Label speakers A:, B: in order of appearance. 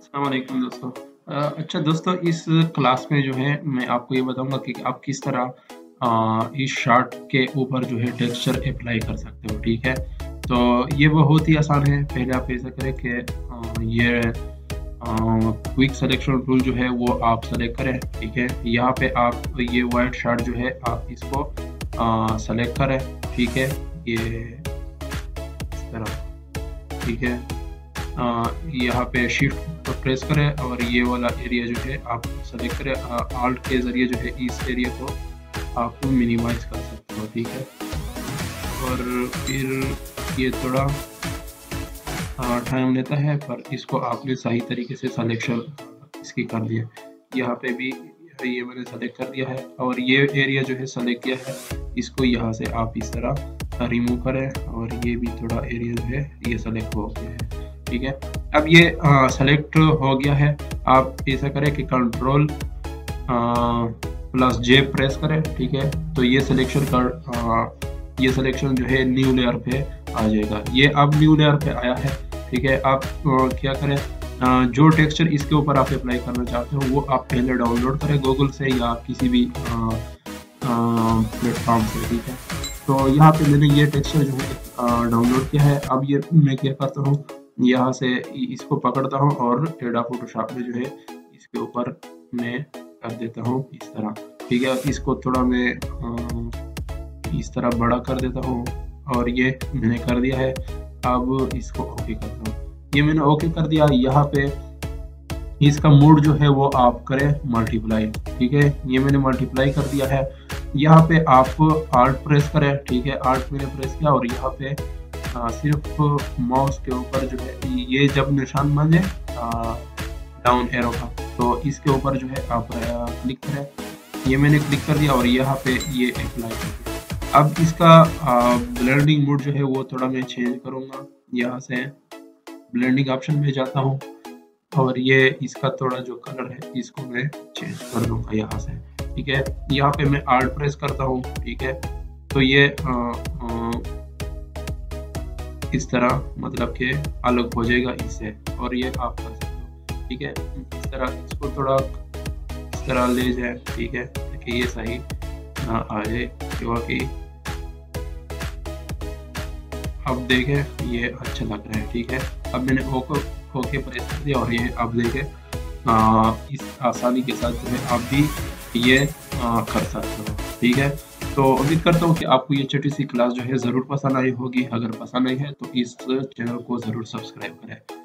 A: अस्सलाम वालेकुम दोस्तों। अच्छा दोस्तों, इस क्लास में जो है मैं आपको ये बताऊँगा कि आप किस तरह इस शार्ट के ऊपर जो है टेक्सचर अप्लाई कर सकते हो, ठीक है? तो ये बहुत ही आसान है। पहले आप ऐसा करें कि ये क्विक सिलेक्शन टूल जो है वो आप सेलेक्ट करें, ठीक है? यहाँ पे आप ये व्हाइट शार्ट जो है आप इसको सेलेक्ट करें, ठीक है? ये इस तरह, ठीक है? यहाँ पे शिफ्ट प्रेस करें और ये वाला एरिया जो है आप सेलेक्ट करें, आल्ट के ज़रिए जो है इस एरिया को आप मिनिमाइज़ कर सकते हो, ठीक है? और फिर ये थोड़ा टाइम लेता है, पर इसको आपने सही तरीके से सिलेक्शन इसकी कर दिया। यहाँ पे भी ये मैंने सेलेक्ट कर दिया है और ये एरिया जो है सेलेक्ट किया है, इसको यहाँ से आप इस तरह रिमूव करें और ये भी थोड़ा एरिया जो है ये सेलेक्ट हो गया है, ठीक है? अब ये सेलेक्ट हो गया है। आप ऐसा करें कि कंट्रोल प्लस जे प्रेस करें, ठीक है? तो ये सिलेक्शन ये सिलेक्शन जो है न्यू लेयर पे आ जाएगा। ये अब न्यू लेयर पे आया है, ठीक है? आप क्या करें, जो टेक्सचर इसके ऊपर आप अप्लाई करना चाहते हो वो आप पहले डाउनलोड करें गूगल से या किसी भी प्लेटफॉर्म से, ठीक है? तो यहाँ पे मैंने ये टेक्सचर जो है डाउनलोड किया है। अब ये मैं क्या करता हूँ, यहाँ से इसको पकड़ता हूँ और एडोब फोटोशॉप में जो है इसके ऊपर मैं कर देता हूँ इस तरह, ठीक है? इसको थोड़ा मैं इस तरह बड़ा कर देता हूँ और ये मैंने कर दिया है। अब इसको ओके करता हूँ। ये मैंने ओके कर दिया। यहाँ पे इसका मोड जो है वो आप करें मल्टीप्लाई, ठीक है? ये मैंने मल्टीप्लाई कर दिया है। यहाँ पे आप आल्ट प्रेस करें, ठीक है? आल्ट मैंने प्रेस किया और यहाँ पे सिर्फ माउस के ऊपर जो है ये जब निशान बने डाउन एरो का, तो इसके ऊपर जो है आप क्लिक करें। ये मैंने क्लिक कर दिया और यहाँ पे ये अप्लाई कर दिया। अब इसका ब्लेंडिंग मोड जो है वो थोड़ा मैं चेंज करूँगा। यहाँ से ब्लेंडिंग ऑप्शन में जाता हूँ और ये इसका थोड़ा जो कलर है इसको मैं चेंज कर दूँगा यहाँ से, ठीक है? यहाँ पे मैं आल्ट प्रेस करता हूँ, ठीक है? तो ये इस तरह मतलब कि अलग हो जाएगा इससे और ये आप कर सकते हो, ठीक है? इस तरह इसको थोड़ा इस तरह ले जाए, ठीक है? ताकि ये सही आ जाए, क्योंकि अब देखें ये अच्छा लग रहा है, ठीक है? अब मैंने ओके प्रेस कर दिया और ये अब देखें इस आसानी के साथ जो है आप भी ये कर सकते हो, ठीक है? तो उम्मीद करता हूँ कि आपको ये छोटी सी क्लास जो है ज़रूर पसंद आई होगी। अगर पसंद आई है तो इस चैनल को ज़रूर सब्सक्राइब करें।